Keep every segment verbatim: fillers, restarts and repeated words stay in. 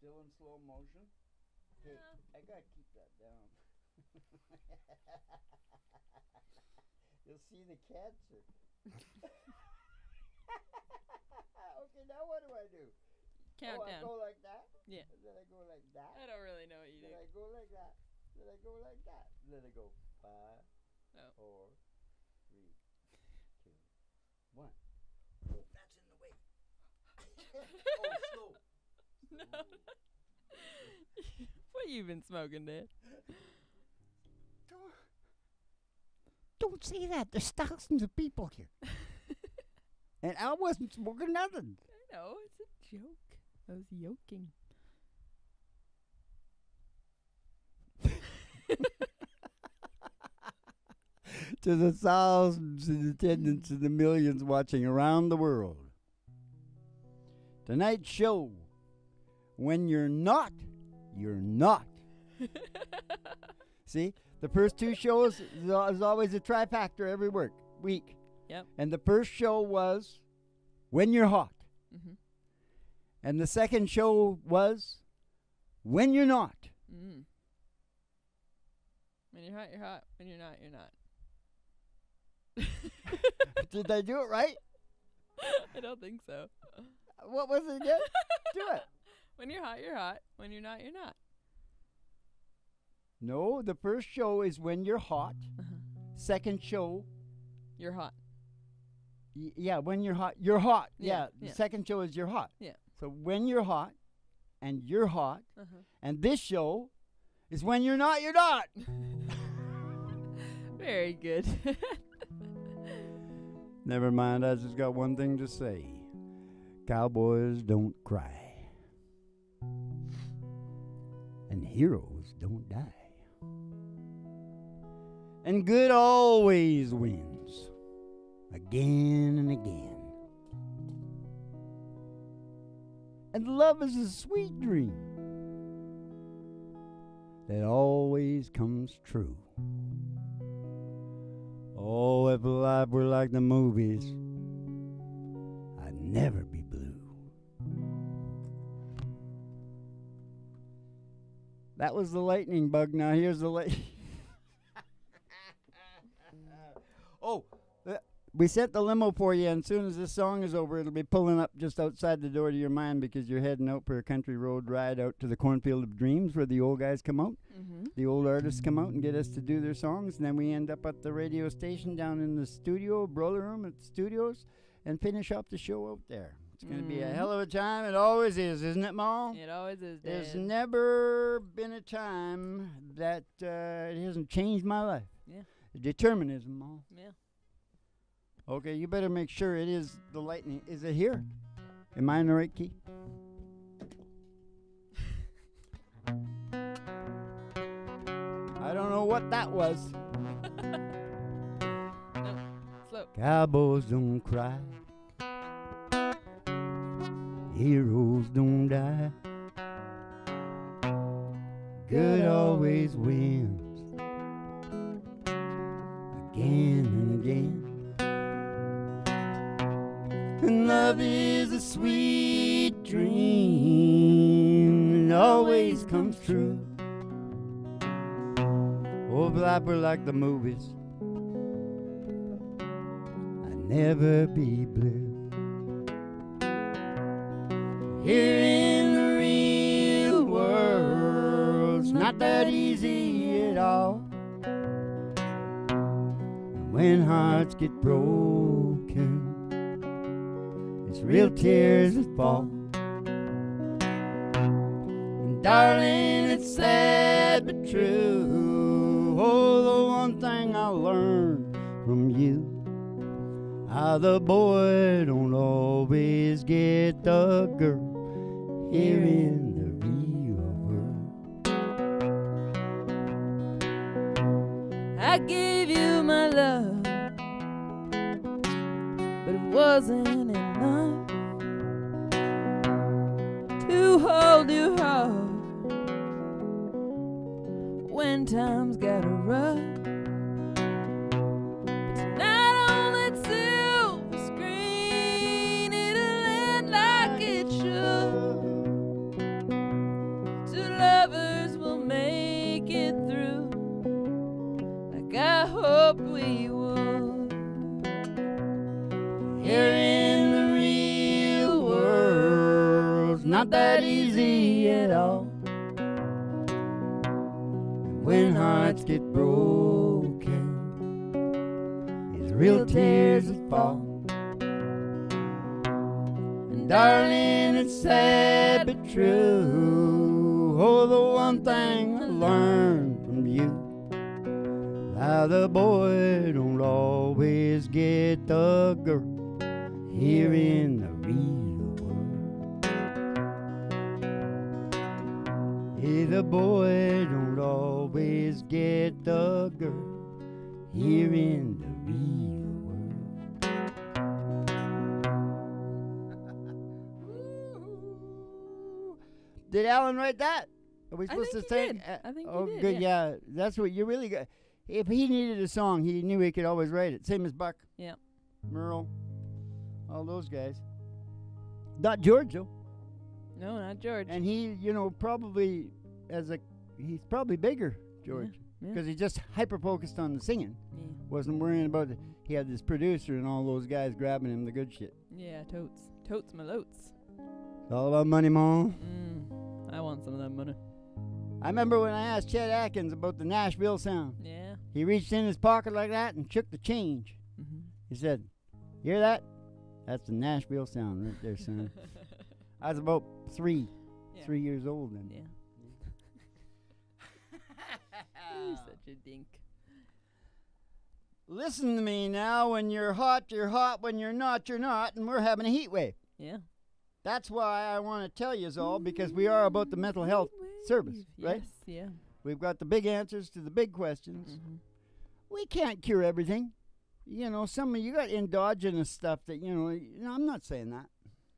still in slow motion? Hey, Yeah. I gotta keep that down. You'll see the cancer. Okay, now what do I do? Oh, I Countdown. go like that? Yeah. And then I go like that? I don't really know what you Then do. I go like that. Then I go like that. Then I go five, Oh. four, three, two, one. Oh, that's in the way. Oh, slow. No. What you been smoking, Dad? Don't, don't say that. There's thousands of people here. And I wasn't smoking nothing. I know, it's a joke. I was yoking. To the thousands in attendance and the millions watching around the world. Tonight's show, when you're not, you're not. See, the first two shows is al- is always a trifactor every work week. Yep. And the first show was when you're hot. Mm-hmm. And the second show was when you're not. Mm. When you're hot, you're hot. When you're not, you're not. Did I do it right? I don't think so. What was it again? Do it. When you're hot, you're hot. When you're not, you're not. No, the first show is when you're hot. Uh-huh. Second show, You're hot. y- yeah, when you're hot, you're hot. Yeah, Yeah, the yeah. second show is you're hot. Yeah. So when you're hot and you're hot, Uh-huh. and this show is when you're not, you're not. Very good. Never mind, I just got one thing to say. Cowboys don't cry. And heroes don't die. And good always wins. Again and again. And love is a sweet dream that always comes true. Oh, if life were like the movies, I'd never be blue. That was the lightning bug. Now here's the light. Oh, uh, we sent the limo for you, and as soon as this song is over, it'll be pulling up just outside the door to your mind because you're heading out for a country road ride out to the cornfield of dreams where the old guys come out. Mm-hmm. The old artists come out and get us to do their songs, and then we end up at the radio station down in the studio, Broiler Room at the studios, and finish up the show out there. It's going to be a Mhm. hell of a time. It always is, isn't it, Ma? It always is, Dad. There's never been a time that uh, it hasn't changed my life. Yeah. Determinism, Ma. Yeah. Okay, you better make sure it is the lightning. Is it here? Am I in the right key? I don't know what that was. No, slow. Cowboys don't cry. Heroes don't die. Good always wins. Again and again. And love is a sweet dream. It always comes true. Oh, if life were like the movies, I'd never be blue. Here in the real world, it's not that easy at all. And when hearts get broken, it's real tears that fall. And darling, it's sad but true. Oh, the one thing I learned from you, how the boy don't always get the girl here in the real world. I gave you my love, but it wasn't enough to hold you hard when times got rough. But tonight on that silver screen, it'll end like it should. like I hoped we would. Here in the real world's not that easy at all. When hearts get broken, it's real tears that fall. And darling, it's sad but true. Oh, the one thing I learned from you, how the boy don't always get the girl here in the real world. Hey, the boy don't always get the girl here in the real world. Did Alan write that? Are we I supposed think to he sing? did. Uh, I think he oh, did, good. yeah. Yeah, that's what you really got. If he needed a song, he knew he could always write it. Same as Buck. Yeah. Merle, all those guys. Not George though. No, not George. And he, you know, probably as a, he's probably bigger, George, Yeah. because he just hyper focused on the singing. Yeah. Wasn't worrying about it. He had this producer and all those guys grabbing him the good shit. Yeah, totes. Totes my lotes. It's all about money, Mom. Mm, I want some of that money. I remember when I asked Chet Atkins about the Nashville sound. Yeah. He reached in his pocket like that and shook the change. Mm-hmm. He said, "You hear that? That's the Nashville sound right there, son." I was about three, Yeah. three years old then. Yeah. You're such a dink. Listen to me now. When you're hot, you're hot. When you're not, you're not. And we're having a heat wave. Yeah. That's why I want to tell you all, because we are about the mental health service, right? Yes, yeah. We've got the big answers to the big questions. Mm-hmm. We can't cure everything. You know, some of you got endogenous stuff that, you know, you know I'm not saying that.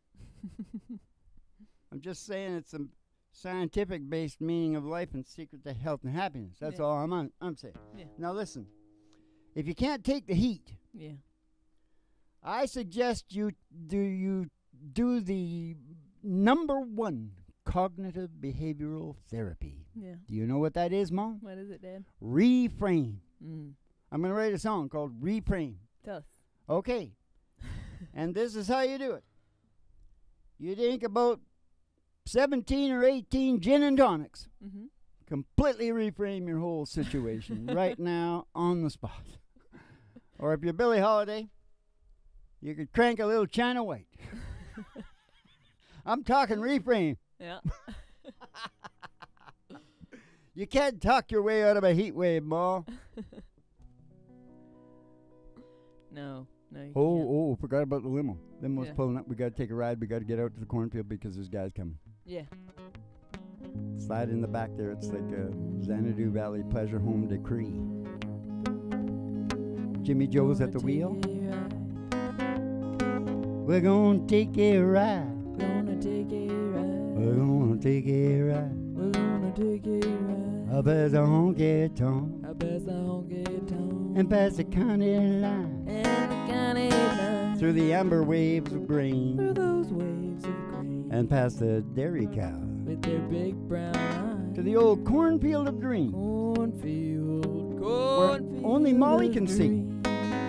I'm just saying it's a scientific based meaning of life and secret to health and happiness. That's Yeah. all I'm on, I'm saying. Yeah. Now listen, if you can't take the heat, Yeah. I suggest you do you do the number one cognitive behavioral therapy. Yeah. Do you know what that is, Mom? What is it, Dad? Reframe. Mm. I'm going to write a song called Reframe. Tell us. Okay. And this is how you do it. You think about seventeen or eighteen gin and tonics. Mm-hmm. Completely reframe your whole situation right now on the spot. Or if you're Billie Holiday, you could crank a little China White. I'm talking reframe. Yeah. You can't talk your way out of a heat wave, Ma. No. No, you Oh, can't. oh, forgot about the limo. Limo's Yeah. pulling up. We got to take a ride. We got to get out to the cornfield because there's guys coming. Yeah. Slide in the back there. It's like a Xanadu Valley Pleasure Home Decree. Jimmy Joe's at the wheel. We're gonna take a ride. Gonna take a ride. We're gonna take a ride. We're gonna take a ride. Up as a honky tonk I pass the honky tonk. and past the county line. And the county line. Through the amber waves of grain Through those waves of green. and past the dairy cow. With their big brown eyes. To the old cornfield of dreams. Cornfield. Cornfield. only Molly of can sing. dreams.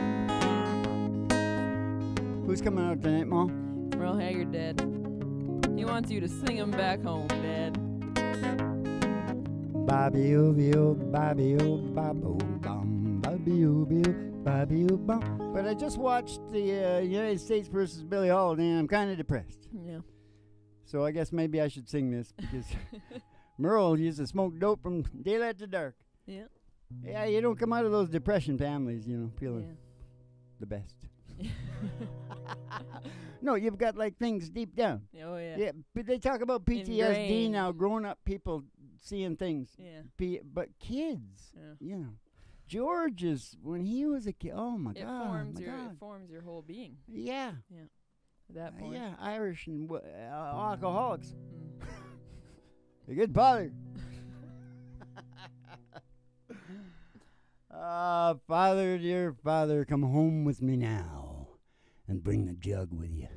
Who's coming out tonight, Ma? Merle Haggard, Dad. He wants you to sing him back home, Dad. Bobby oh oh, Bobby oh, Bobbo bum, Bobby oh oh, Bobby oh bum. But I just watched the uh, United States versus Billie Holiday, and I'm kind of depressed. Yeah. So I guess maybe I should sing this because Merle used to smoke dope from daylight to dark. Yeah. Yeah, you don't come out of those depression families, you know, feeling Yeah. the best. No, you've got like things deep down. Oh, yeah. Yeah, but they talk about P T S D Ingrained. now, grown up people seeing things. Yeah. P- but kids, Yeah. you know, George is, when he was a kid, oh my It God. forms my your God. it forms your whole being Yeah. at that Uh, point. yeah, Irish and w- uh, alcoholics. Mm. A good father. Ah, Father, dear Father, come home with me now and bring the jug with you.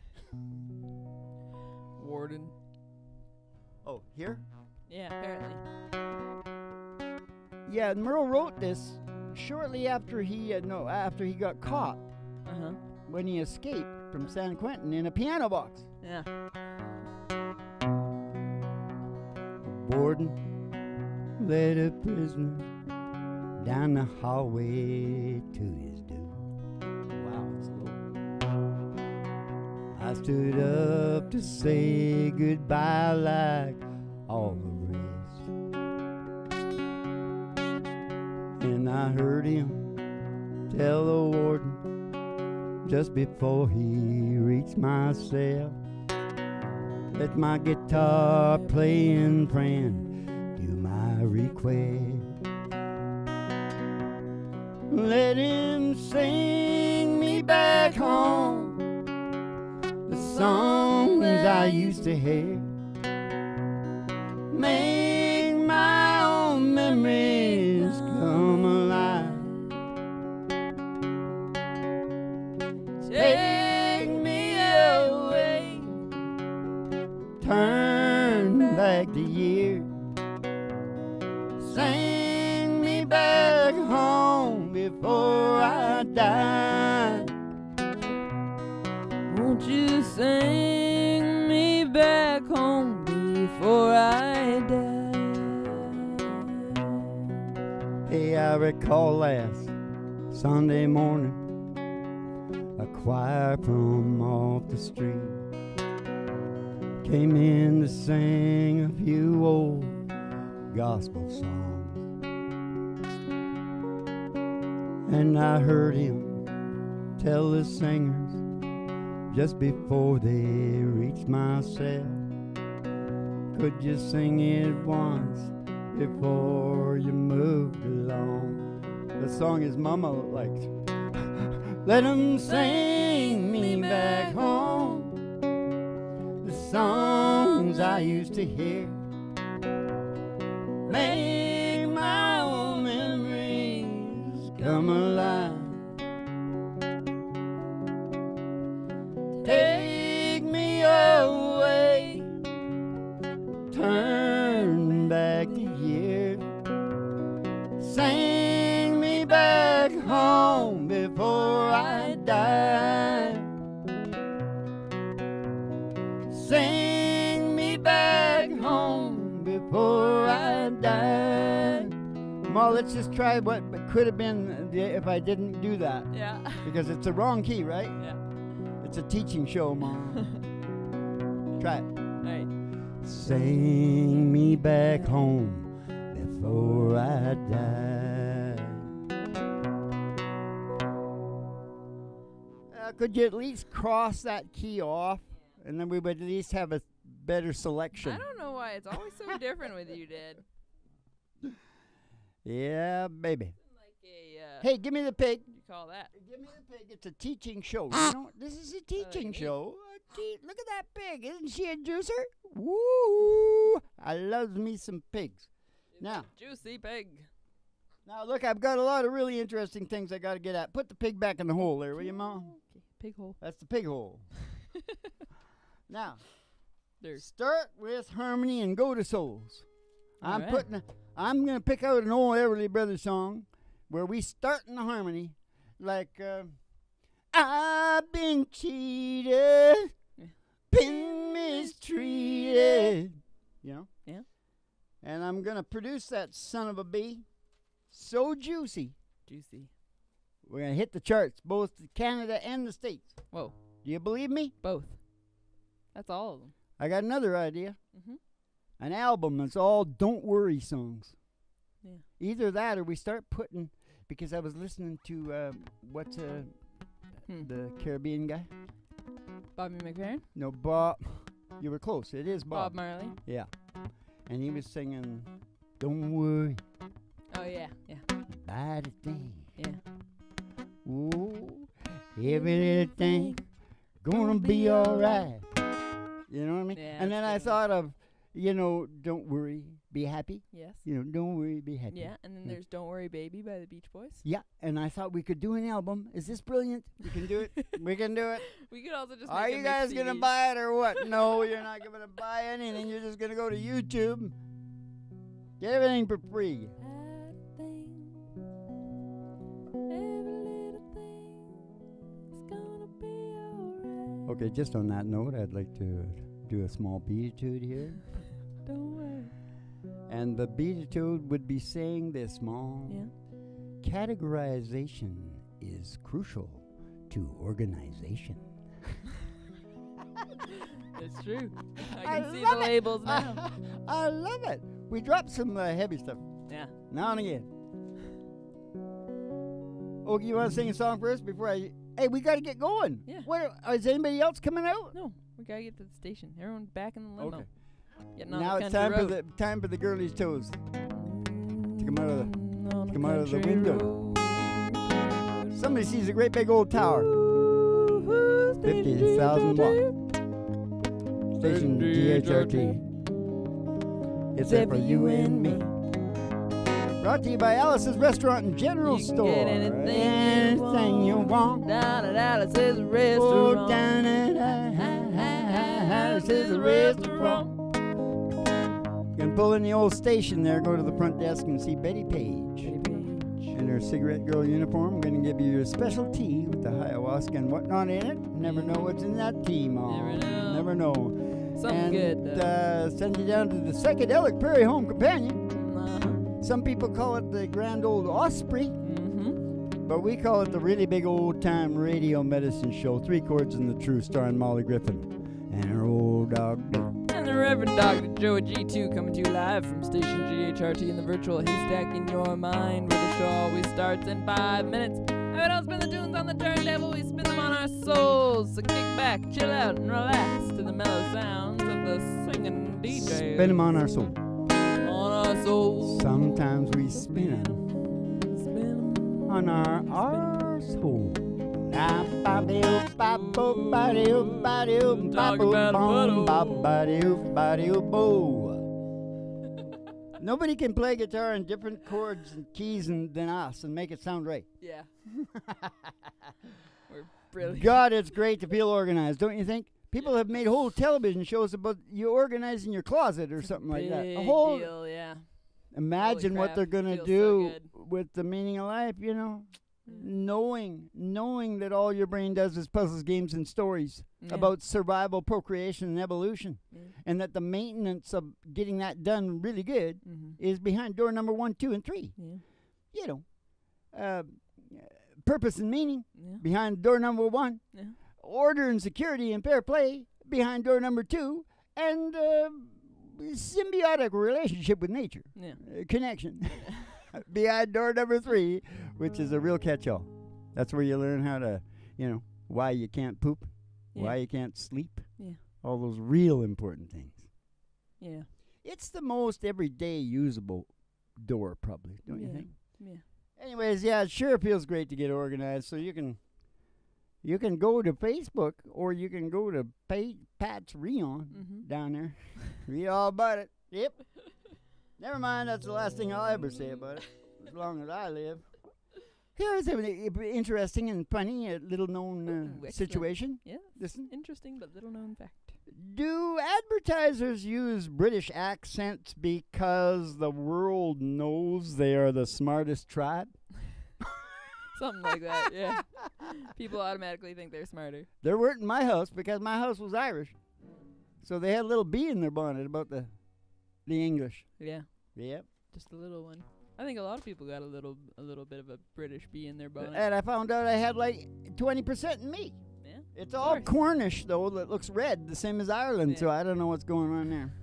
Warden. Oh, here? Yeah, apparently. Yeah, Merle wrote this shortly after he uh, no after he got caught Uh huh. when he escaped from San Quentin in a piano box. Yeah. Warden led a prisoner down the hallway to his doom. Wow, it's low. I stood up to say goodbye like all the rest, and I heard him tell the warden just before he reached my cell, let my guitar playing friend do my request. Let him sing me back home the songs I used to hear. Make my own memories come alive. Take me away, turn back the year, sing me back home before I die. Won't you sing me back home before I die? Hey, I recall last Sunday morning, a choir from off the street came in to sing a few old gospel songs, and I heard him tell the singers just before they reached my cell, could you sing it once before you moved along? The song his mama liked. Let 'em sing me back home the songs I used to hear. Make my own memories come alive. Take me away, turn back the year, sing me back home before I die. Sing me back home before I die. Ma, let's just try what could have been the- if I didn't do that. Yeah. Because it's the wrong key, right? Yeah. It's a teaching show, Mom. Try it. Alright. Sing me back home before I die. Uh, could you at least cross that key off? And then we would at least have a better selection. I don't know why it's always so different with you, Dad. Yeah, baby. Like a, uh, Hey, give me the pig. what do you call that? Give me the pig. It's a teaching show. You know, this is a teaching neat. show. A te- look at that pig. Isn't she a juicer? Woo! I love me some pigs. It's Now. a juicy pig. Now, look, I've got a lot of really interesting things I got to get at. Put the pig back in the hole there, will you, Mom? Okay. Pig hole. That's the pig hole. Now, There's. start with harmony and go to souls. I'm Alright. putting. A, I'm gonna pick out an old Everly Brothers song where we start in the harmony, like uh, I've been cheated, Yeah. been mistreated. You know. Yeah. And I'm gonna produce that son of a bee, so juicy. Juicy. We're gonna hit the charts, both Canada and the States. Whoa. Do you believe me? Both. That's all of them. I got another idea. Mm-hmm. An album that's all don't worry songs. Yeah. Either that or we start putting, because I was listening to, uh, what's uh, Hmm. the Caribbean guy? Bobby McFerrin. No, Bob. You were close. It is Bob Bob. Marley. Yeah. And he was singing, don't worry Oh yeah. Yeah. about a thing. Yeah. Ooh, every little thing gonna be alright. You know what I mean? Yeah, and then I that's a good thought of, you know, don't worry, be happy. Yes. You know, don't worry, be happy. Yeah. And then Yeah. there's "Don't Worry, Baby" by the Beach Boys. Yeah, and I thought we could do an album. Is this brilliant? We can do it. We can do it. We could also just. Are make a you mix guys C gonna D. buy it or what? No, you're not gonna buy anything. You're just gonna go to YouTube. Get everything for free. That thing Okay, just on that note, I'd like to do a small beatitude here. Don't worry. And the beatitude would be saying this, Mom. Yeah. Categorization is crucial to organization. It's true. I I can see love the it. labels now. I love it. We dropped some uh, heavy stuff Yeah. now and again. Oh, you want to sing a song first before I? Hey, we got to get going. Yeah. What? Is anybody else coming out? No, we gotta get to the station. Everyone back in the limo. Okay. Getting on Now the it's country time for road. the time for the girlies' toes. come out of the- Mm, on a come out of the country window. road. Somebody sees a great big old tower. Ooh, fifty thousand watt. Station G H R T. It's there for you and me. Brought to you by Alice's Restaurant and General You can Store. get anything you Anything you want. Down at Alice's Oh, restaurant. down at Alice's Restaurant. You can pull in the old station there, go to the front desk and see Betty Page. Betty Page. In her cigarette girl uniform, going to give you your special tea with the ayahuasca and whatnot in it. Never know what's in that tea, Mom. Never know. Never know. Something and, good. though. Uh, send you down to the psychedelic Prairie Home Companion. Uh-huh. Some people call it the Grand Old Osprey, Mm-hmm. but we call it the really big old time radio medicine show. Three chords and the true, starring Molly Griffin and her old dog. Dick. And the Reverend Doctor Joe G two coming to you live from Station G H R T in the virtual haystack in your mind, where the show always starts in five minutes. And we don't spin the tunes on the turntable, we spin them on our souls. So kick back, chill out, and relax to the mellow sounds of the singing D J. Spin 'em on our soul. On our souls. Sometimes we spin 'em Spin 'em. on our arsehole. Ah, ba-be-oo, ba-bo, ba-de-oo, ba-de-oo, Talk ba-bo, about a bom, butthole. ba-ba-de-oo, ba-de-oo, bo. Nobody can play guitar in different chords and keys and, than us and make it sound right. Yeah. We're brilliant. God, it's great to feel organized, don't you think? People have made whole television shows about you organizing your closet or something like that. A Big whole deal, yeah. imagine what crap, they're gonna feels so do good. with the meaning of life, you know? Mm. Knowing, knowing that all your brain does is puzzles, games, and stories Yeah. about survival, procreation, and evolution, Yeah. and that the maintenance of getting that done really good Mhm. is behind door number one, two, and three. Yeah. You know, uh, purpose and meaning Yeah. behind door number one, Yeah. order and security and fair play behind door number two, and uh, symbiotic relationship with nature, Yeah. uh, connection behind door number three, which is a real catch-all. That's where you learn how to, you know, why you can't poop, Yeah. why you can't sleep, Yeah. all those real important things. Yeah. It's the most everyday usable door, probably, don't you Yeah. think? Yeah. Anyways, yeah, it sure feels great to get organized. So you can, you can go to Facebook or you can go to pa- Pat's Rion Mhm. down there. Read all about it. Yep. Never mind. That's the last thing I'll ever say about it, as long as I live. Here's an interesting and funny uh, little known Ooh, uh, excellent. situation. Yeah. Listen. Interesting but little known fact. Do advertisers use British accents because the world knows they are the smartest tribe? Something like that, yeah. People automatically think they're smarter. There weren't in my house because my house was Irish. So they had a little bee in their bonnet about the the English. Yeah. Yep. Just a little one. I think a lot of people got a little a little bit of a British bee in their bonnet. And I found out I had like twenty percent in me. Yeah. It's all course. Cornish, though, that looks red, the same as Ireland, Yeah. so I don't know what's going on there.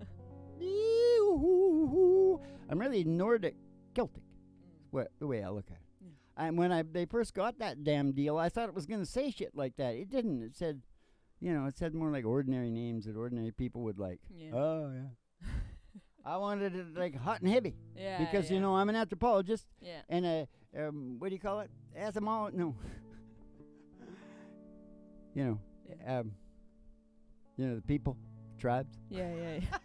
Ee-hoo-hoo. I'm really Nordic Celtic, what, the way I look at it. Yeah. And when I they first got that damn deal, I thought it was going to say shit like that. It didn't. It said, you know, it said more like ordinary names that ordinary people would like. Yeah. Oh, yeah. I wanted it like hot and heavy Yeah. because, yeah. you know, I'm an anthropologist Yeah. and a, um, what do you call it? Etymologist? No. you know, Yeah. um, you know, the people, tribes. Yeah, yeah, yeah.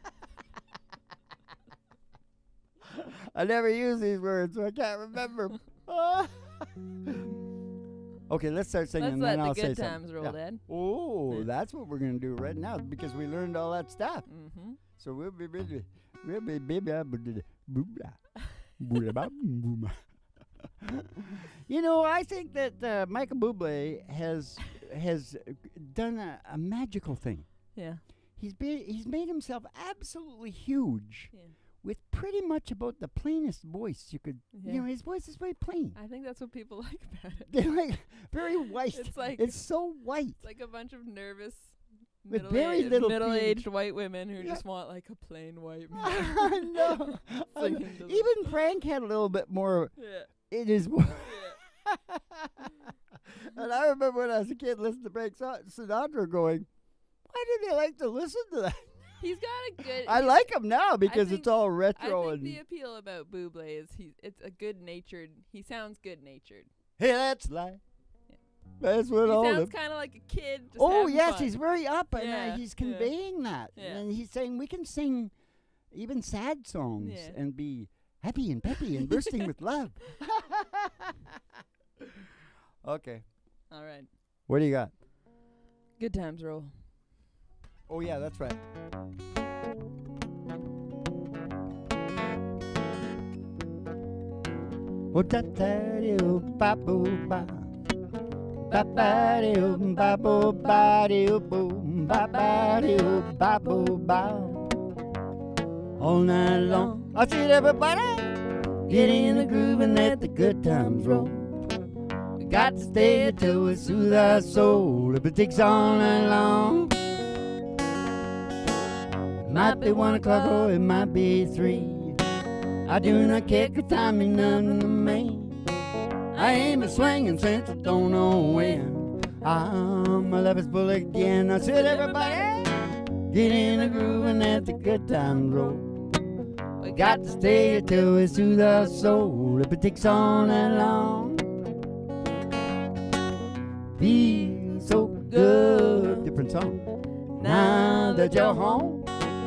I never use these words, so I can't remember 'em. Okay, let's start singing, Let's and let then the I'll good say times something. roll, Yeah. Dad. Oh, Yeah. that's what we're gonna do right now because we learned all that stuff. Mm-hmm. So we'll be busy. We'll be busy. You know, I think that uh, Michael Bublé has has done a, a magical thing. Yeah. He's be, he's made himself absolutely huge Yeah. with pretty much about the plainest voice you could. Yeah. You know, his voice is very plain. I think that's what people like about it. They're like very white. It's like it's so white. it's like a bunch of nervous With middle very little middle-aged white women who Yeah. just want like a plain white man. I know. I know. Singing to them. Even Frank had a little bit more Yeah. in his voice. Yeah. And I remember when I was a kid listening to Frank Sin- Sinatra going, why do they like to listen to that? He's got a good. I he's- like him now because think- it's all I retro think and the appeal about Buble is he. It's a good-natured. He sounds good-natured. hey, that's life. That's what He all sounds the kind of like a kid. Just oh having yes, fun. he's very up and uh, Yeah, he's yeah. conveying that, Yeah. and he's saying we can sing even sad songs Yeah. and be happy and peppy and bursting with love. Okay, All right. what do you got? Good times roll. Oh yeah, that's right. Oh da da doo ba boo ba, ba ba doo ba boo ba doo boom, ba ba doo ba boo ba. All night long, I see everybody get in the groove and let the good times roll. We got to stay till we soothe our soul. If it takes all night long. It might be one o'clock or it might be three. I do not care 'cause time ain't nothing to me. I ain't been swinging since I don't know when. Ah, my love is full again. I said everybody, get in the groove and let the good times roll. We got to stay till we soothe our soul. If it takes all night long. Feel so good. Different song. Now that you're home.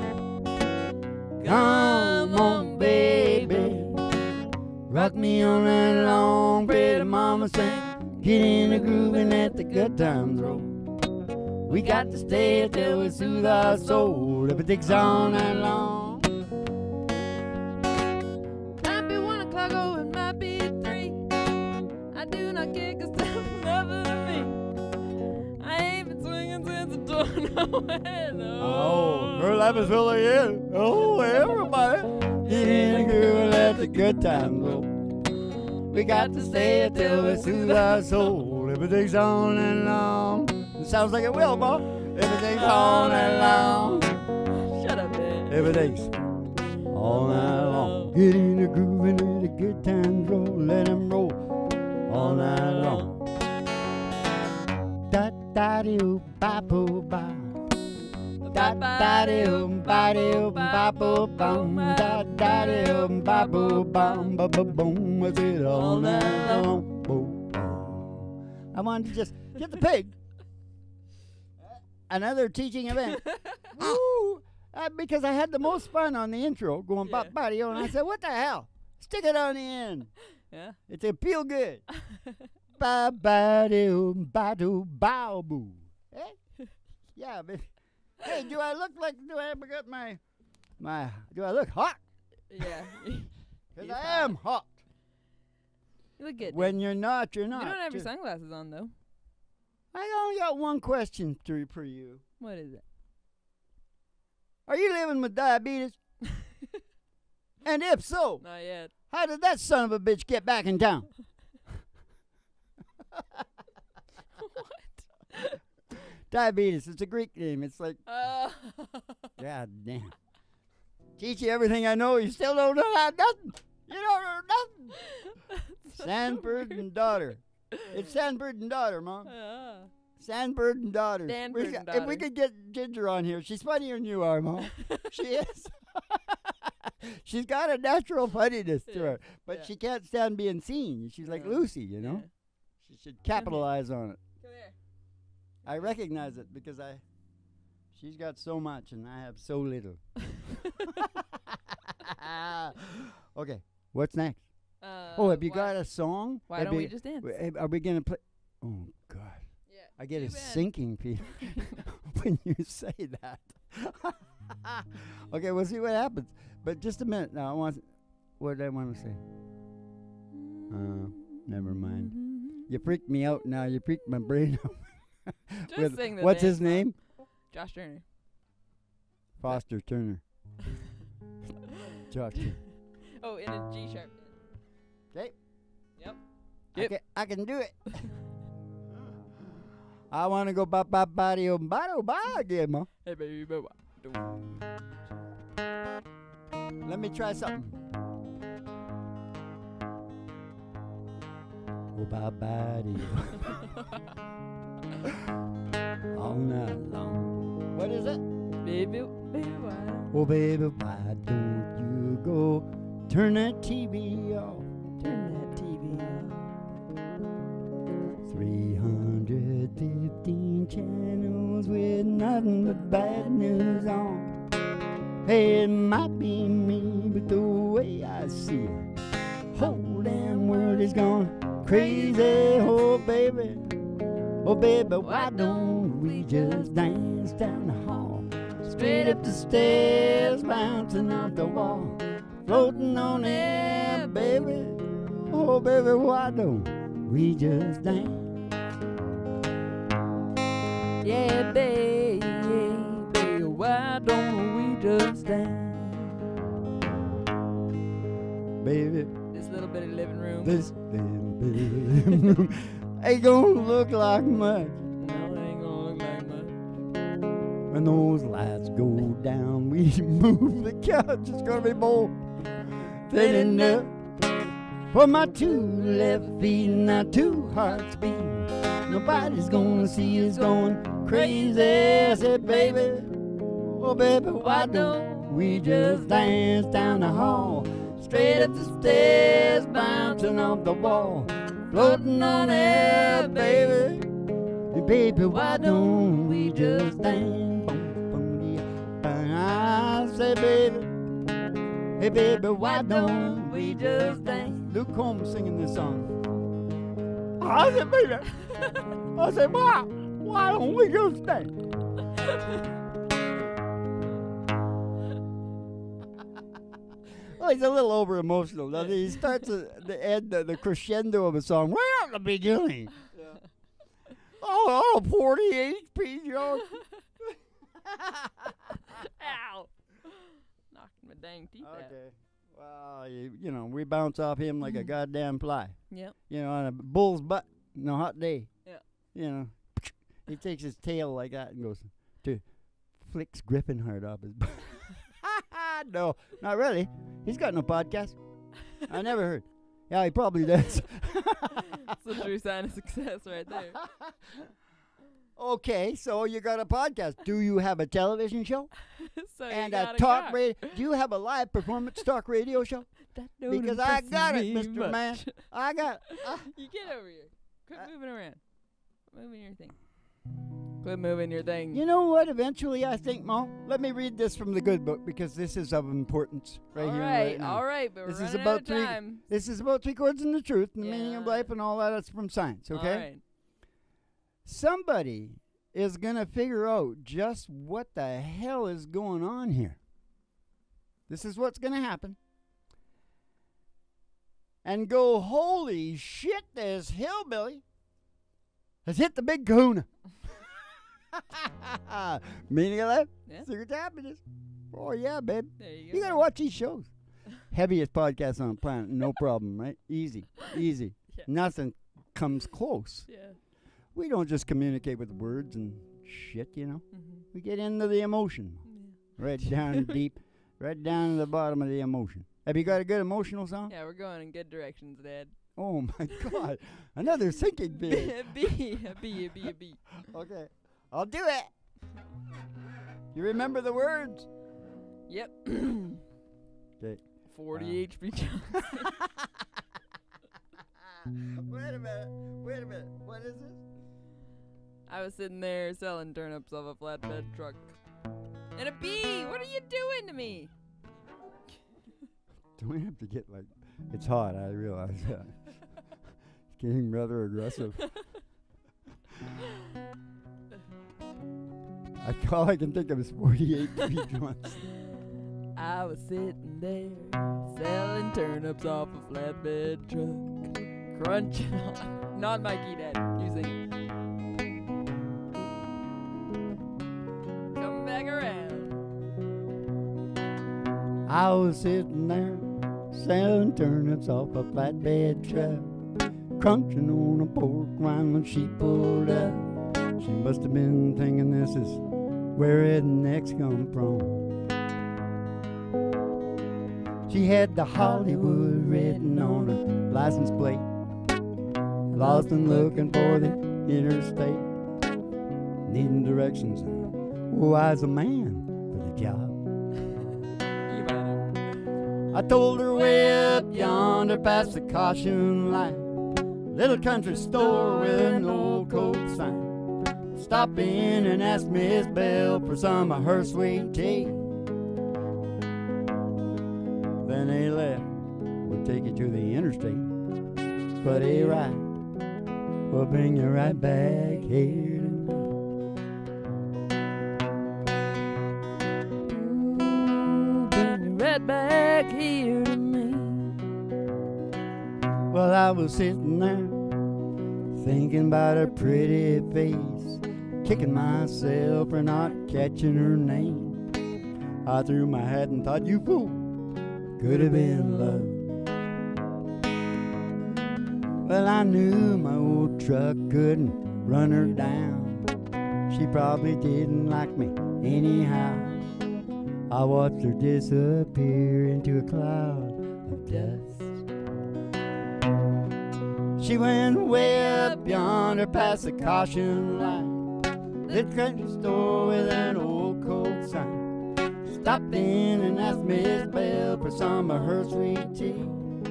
Come on, baby. Rock me on that long pretty mama sing. Get in the groove and let the good times roll. We got to stay till we soothe our soul. If it takes all night long. Might be one o'clock or it might be three. I do not care 'cause there's nothing to me. I ain't been swinging since I don't know when. Oh, her life is full again. Oh, everybody. Get in the groove and let the good times roll. We got to stay till we soothe our soul. If it takes all night long. It sounds like it will, boy. If it takes all night long. Shut up, man. If it takes all night long. Get in the groove and let the good times roll. Let 'em roll all night long. Da da doo ba boo ba. Da da doo ba doo ba boo bum. Da da doo ba boo bum ba ba boom. Was it all night long? Boom. I wanted to just get the pig. Another teaching event. Woo! Uh, because I had the most fun on the intro, going Yeah. bop body, and I said, "What the hell? Stick it on the end. Yeah. It's a feel good." Ba ba doo ba doo bow boo. Eh? Yeah, but hey, do I look like? Do I ever got my my? Do I look hot? Yeah. Because He's I hot. am hot. You look good. When you're not, you're you not. don't have your Just- sunglasses on though. I only got one question to for you. What is it? Are you living with diabetes? And if so, Not yet. how did that son of a bitch get back in town? What? Diabetes. It's a Greek name. It's like, Uh, God damn. Teach you everything I know. You still don't know how nothing. You don't know nothing. Sandberg and daughter. It's Sandberg and daughter, Mom. Ah. Sandberg and daughter. Danford We and got- If we daughter. could get Ginger on here, she's funnier than you are, Mom. She is. She's got a natural funniness to Yeah, her, but yeah. she can't stand being seen. She's like Yeah, Lucy, you know. yeah. She should capitalize on it. Come here. I recognize it because I. She's got so much and I have so little. Okay, what's next? Uh, Oh, have you why, got a song? Why Have don't we you- just dance? w- have- Are we gonna play? Oh God, Yeah. I get a too bad. sinking feeling when you say that. Okay, we'll see what happens. But just a minute now. I want. What did I want to say? Uh, never mind. You freaked me out now. You freaked my brain out. Just With- sing the what's damn his song. name? Josh Turner. Foster Turner. Josh. Oh, in a G sharp. Okay. Yep. I Yep. can, I can do it. I want to go ba ba ba di ba do ba again, ma. Hey baby, but what? Let me try something. Oh, ba ba di. All night long. What is it? Baby, baby, why? Oh, baby, why don't you go turn that T V off? Turn that T V off. three hundred fifteen channels with nothing but bad news on. Hey, it might be me, but the way I see it, whole damn world is gone crazy. Oh, baby, oh, baby, why don't we just dance down the hall? Straight up the stairs, bouncing off the wall, floating on air, baby. Oh, baby, why don't we just dance? Yeah, baby, baby, why don't we just dance? Baby, This little bitty living room. this little bit of living room ain't gonna look like much. No, it ain't gonna look like much. When those lights go down, we move the couch. It's gonna be more than enough for my two left feet and our two hearts beating. Nobody's gonna see us going crazy. I said, baby, oh baby, why don't we just dance down the hall? Straight up the stairs, bouncing off the wall, floating on air, baby. Hey, baby, why don't we just dance? I say, baby, hey, baby, why don't we just dance? Luke Combs singing this song. I said, baby, I said, why, why don't we just dance? Well, he's a little over emotional, doesn't he? He starts at the end, the, the crescendo of a song right at the beginning. Yeah. Oh, oh, forty H P, Joe. Ow! Knocked my dang teeth out. Okay. Well, you, you know, we bounce off him like a goddamn fly. Yep. You know, on a bull's butt on a hot day. Yeah. You know, he takes his tail like that and goes to flicks Griffinheart off his butt. No, not really. He's got no podcast. I never heard. Yeah, he probably does. That's a true sign of success right there. Okay, so you got a podcast. Do you have a television show? So And you a got talk car. radio? Do you have a live performance talk radio show? That don't Because I impress got it, me Mister much. Man. I got uh, You get over here. Quit Uh, moving around. Quit moving your thing. Quit moving your thing. You know what? Eventually, I think, Mo. Let me read this from the good book because this is of importance right all here, right, right now. all right, but This we're is running about out of three- time. This is about three chords and the truth, and the meaning of Yeah. life, and all that. That's from science. Okay. All right. Somebody is gonna figure out just what the hell is going on here. This is what's gonna happen. And go, holy shit! This hillbilly has hit the big kahuna. Meaning of life, Yeah. secret to happiness. Oh yeah, babe. There you go. You gotta watch these shows. Heaviest podcast on the planet, no problem, right? Easy, easy. Yeah. Nothing comes close. Yeah. We don't just communicate with words and shit, you know. Mm-hmm. We get into the emotion, right down deep, right down to the bottom of the emotion. Have you got a good emotional song? Yeah, we're going in good directions, Dad. Oh my God, another sinking B, bit. a B, a B, a B, a B. Okay, I'll do it. You remember the words? Yep. Okay. forty Uh. H P Johnson. Wait a minute. Wait a minute. What is this? I was sitting there selling turnips off a flatbed truck. And a bee! What are you doing to me? Do we have to get like? It's hot. I realize that. It's getting rather aggressive. I all I can think of is forty-eight P Johnson. I was sitting there selling turnips off a flatbed truck, crunching on. Not Mikey, Dad. You sing it. I was sitting there selling turnips off a flatbed truck, crunching on a pork rind when she pulled up. She must have been thinking this is where rednecks come from. She had the Hollywood written on her license plate, lost and looking for the interstate, needing directions and wise a man for the job. I told her way up yonder past the caution light, little country store with an old Coke sign. Stop in and ask Miss Bell for some of her sweet tea. Then they left. We'll take you to the interstate, but a ride will bring you right back here to me. Ooh, bring you right back here to me. Well, I was sitting there thinking about her pretty face, kicking myself for not catching her name. I threw my hat and thought, you fool, could have been love. Well, I knew my old truck couldn't run her down. She probably didn't like me anyhow. I watched her disappear into a cloud of dust. She went way up yonder past the caution light, lit country store with an old Coke sign. Stopped in and asked Miss Bell for some of her sweet tea.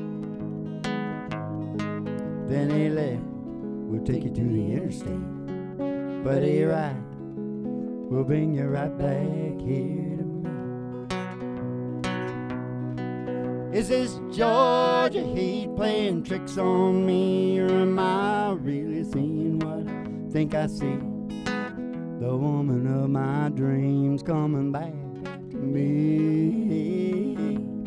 Then they left. We'll take you to the interstate, but a ride will bring you right back here to me. Is this Georgia heat playing tricks on me, or am I really seeing what I think I see? The woman of my dreams coming back to me.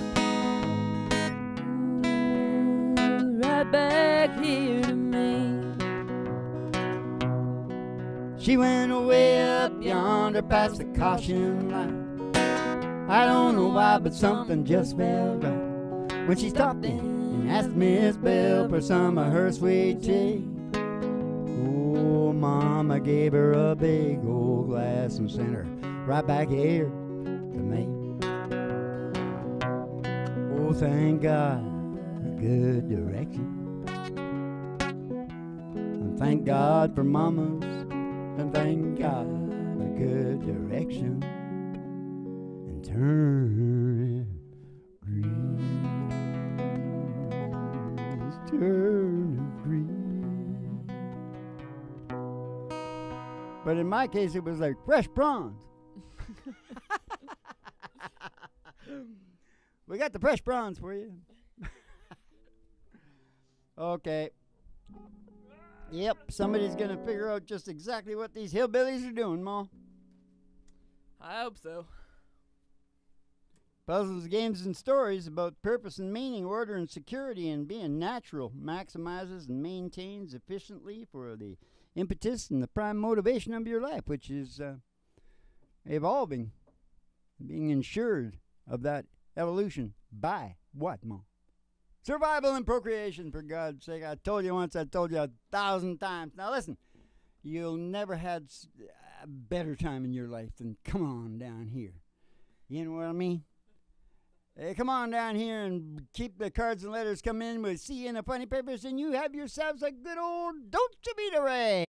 Right back here to me. She went way up yonder past the caution light. I don't know why, but something just felt right when she stopped in and asked Miss Bell for some of her sweet tea. Oh, Mama gave her a big old glass and sent her right back here to me. Oh, thank God for good direction, and thank God for mamas, and thank God for good direction, and turn it green, turn it green. But in my case, it was like fresh prawns. We got the fresh prawns for you. Okay. Yep, somebody's going to figure out just exactly what these hillbillies are doing, Ma. I hope so. Puzzles, games, and stories about purpose and meaning, order and security, and being natural maximizes and maintains efficiently for the impetus and the prime motivation of your life, which is uh, evolving, being ensured of that evolution by what, Mom? Survival and procreation, for God's sake. I told you once, I told you a thousand times. Now listen, you'll never had a better time in your life than come on down here. You know what I mean? Hey, come on down here and keep the cards and letters coming in. We'll see you in the funny papers, and you have yourselves a good old Dolce Vita Ray.